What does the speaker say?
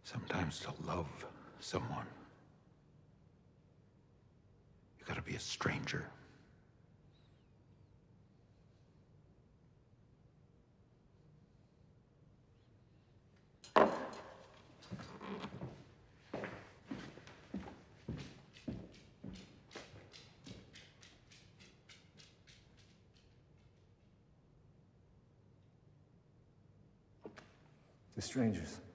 Sometimes to love someone, you gotta be a stranger. The strangers.